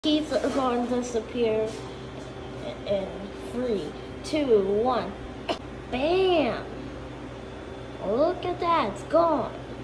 Keys are going to disappear in 3, 2, 1. Bam! Look at that, it's gone.